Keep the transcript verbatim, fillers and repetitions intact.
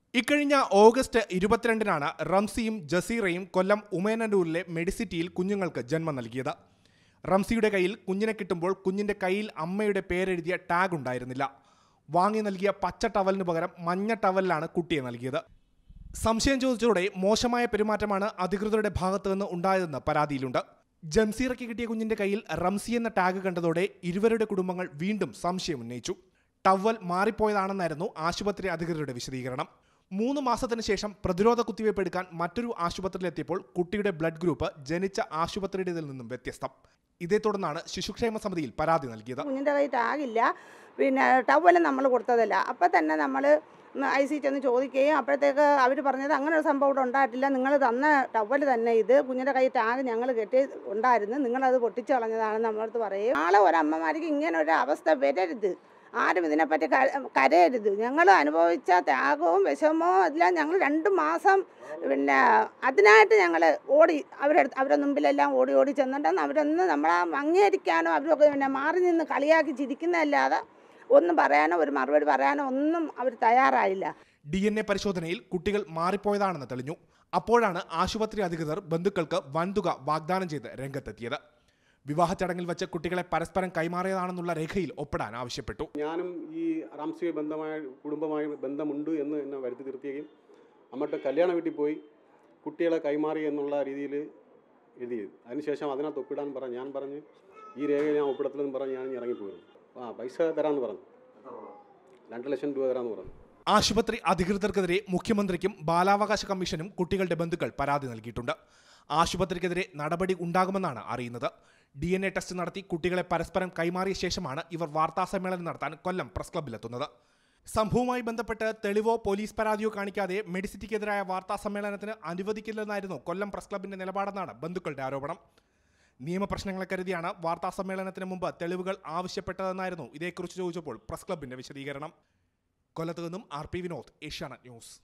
ഇക്കഴിഞ്ഞ ഓഗസ്റ്റ് ഇരുപത്തിരണ്ടിനാണ് റംസിയും ജസീറയും കൊല്ലം ഉമേനല്ലൂരിലെ മെഡിസിറ്റിയിൽ കുഞ്ഞുങ്ങൾക്ക് ജന്മം നൽകിയത്. റംസിയുടെ കയ്യിൽ കുഞ്ഞിനെ കിട്ടുമ്പോൾ കുഞ്ഞിന്റെ കയ്യിൽ അമ്മയുടെ പേരെഴുതിയ ടാഗ് ഉണ്ടായിരുന്നില്ല. വാങ്ങി നൽകിയ പച്ച ടവലിന് പകരം മഞ്ഞ ടവലിലാണ് കുട്ടിയെ നൽകിയത്. സംശയം ചോദിച്ചതോടെ മോശമായ പെരുമാറ്റമാണ് അധികൃതരുടെ ഭാഗത്തു നിന്ന് ഉണ്ടായതെന്ന് പരാതിയിലുണ്ട്. ജംസീറയ്ക്ക് കിട്ടിയ കുഞ്ഞിന്റെ കയ്യിൽ റംസി എന്ന ടാഗ് കണ്ടതോടെ ഇരുവരുടെ കുടുംബങ്ങൾ വീണ്ടും സംശയം ഉന്നയിച്ചു. ടവൽ മാറിപ്പോയതാണെന്നായിരുന്നു ആശുപത്രി അധികൃതരുടെ വിശദീകരണം. മൂന്ന് മാസത്തിന് ശേഷം പ്രതിരോധ കുത്തിവയ്പ് എടുക്കാൻ മറ്റൊരു ആശുപത്രിയിലെത്തിയപ്പോൾ കുട്ടിയുടെ ബ്ലഡ് ഗ്രൂപ്പ് ജനിച്ച ആശുപത്രിയുടേതിൽ നിന്നും വ്യത്യസ്തം. ഇതേ തുടർന്നാണ് ശിശുക്ഷേമ സമിതിയിൽ പരാതി നൽകിയത്. കുഞ്ഞിൻ്റെ കയ്യിൽ ടാഗില്ല, പിന്നെ ടവലും നമ്മൾ കൊടുത്തതല്ല. അപ്പം തന്നെ നമ്മൾ ഐ സി ചെന്ന് ചോദിക്കുകയും അപ്പോഴത്തേക്ക് അവർ പറഞ്ഞത് അങ്ങനെ ഒരു സംഭവം ഇവിടെ ഉണ്ടായിട്ടില്ല, നിങ്ങൾ തന്ന ടവൽ തന്നെ ഇത്, കുഞ്ഞിൻ്റെ കയ്യിൽ ടാഗ് ഞങ്ങൾ കെട്ടി ഉണ്ടായിരുന്നു, നിങ്ങളത് പൊട്ടിച്ചു കളഞ്ഞതാണെന്ന് നമ്മളടുത്ത് പറയും. നാളെ ഒരമ്മമാർക്ക് ഇങ്ങനെ ഒരു അവസ്ഥ വരരുത്, ആരും ഇതിനെപ്പറ്റി കരയരുത്. ഞങ്ങൾ അനുഭവിച്ച ത്യാഗവും വിഷമവും എല്ലാം ഞങ്ങൾ രണ്ട് മാസം പിന്നെ അതിനായിട്ട് ഞങ്ങൾ ഓടി അവരെ അവരുടെ മുമ്പിലെല്ലാം ഓടി ഓടി ചെന്നിട്ടാണ് അവരൊന്ന് നമ്മളെ അംഗീകരിക്കാനോ അവരൊക്കെ പിന്നെ മാറി നിന്ന് കളിയാക്കി ചിരിക്കുന്നതല്ലാതെ ഒന്നും പറയാനോ ഒരു മറുപടി പറയാനോ ഒന്നും അവർ തയ്യാറായില്ല. ഡി എൻ എ പരിശോധനയിൽ കുട്ടികൾ മാറിപ്പോയതാണെന്ന് തെളിഞ്ഞു. അപ്പോഴാണ് ആശുപത്രി അധികൃതർ ബന്ധുക്കൾക്ക് വൻതുക വാഗ്ദാനം ചെയ്ത് രംഗത്തെത്തിയത്. വിവാഹ ചടങ്ങിൽ വെച്ച് കുട്ടികളെ പരസ്പരം കൈമാറിയതാണെന്നുള്ള രേഖയിൽ ഒപ്പിടാൻ ആവശ്യപ്പെട്ടു. ഞാനും ഈ റംസിയെ ബന്ധമായ കുടുംബമായി ബന്ധമുണ്ട് എന്ന് എന്നെ വരുത്തി തീർക്കുകയും അങ്ങോട്ട് കല്യാണ വീട്ടിൽ പോയി കുട്ടികളെ കൈമാറി എന്നുള്ള രീതിയിൽ എഴുതി. അതിനുശേഷം അതിനകത്ത് ഒപ്പിടാൻ പറഞ്ഞ് ഞാൻ പറഞ്ഞ് ഈ രേഖ ഞാൻ ഒപ്പിടത്തില്ലെന്ന് പറഞ്ഞ് ഞാൻ ഇറങ്ങിപ്പോയിരുന്നു. ആ പൈസ തരാമെന്ന് പറഞ്ഞു, രണ്ട് ലക്ഷം രൂപ തരാമെന്ന് പറഞ്ഞു. ആശുപത്രി അധികൃതർക്കെതിരെ മുഖ്യമന്ത്രിക്കും ബാലാവകാശ കമ്മീഷനും കുട്ടികളുടെ ബന്ധുക്കൾ പരാതി നൽകിയിട്ടുണ്ട്. ആശുപത്രിക്കെതിരെ നടപടി ഉണ്ടാകുമെന്നാണ് അറിയുന്നത്. ഡി എൻ എ ടെസ്റ്റ് നടത്തി കുട്ടികളെ പരസ്പരം കൈമാറിയ ശേഷമാണ് ഇവർ വാർത്താസമ്മേളനം നടത്താൻ കൊല്ലം പ്രസ് ക്ലബ്ബിലെത്തുന്നത്. സംഭവവുമായി ബന്ധപ്പെട്ട് തെളിവോ പോലീസ് പരാതിയോ കാണിക്കാതെ മെഡിസിറ്റിക്കെതിരായ വാർത്താസമ്മേളനത്തിന് അനുവദിക്കില്ലെന്നായിരുന്നു കൊല്ലം പ്രസ് ക്ലബ്ബിന്റെ നിലപാടെന്നാണ് ബന്ധുക്കളുടെ ആരോപണം. നിയമപ്രശ്നങ്ങളെ കരുതിയാണ് വാർത്താസമ്മേളനത്തിന് മുമ്പ് തെളിവുകൾ ആവശ്യപ്പെട്ടതെന്നായിരുന്നു ഇതേക്കുറിച്ച് ചോദിച്ചപ്പോൾ പ്രസ് ക്ലബ്ബിന്റെ വിശദീകരണം. കൊല്ലത്ത് നിന്നും R P Vinod, Asianet news.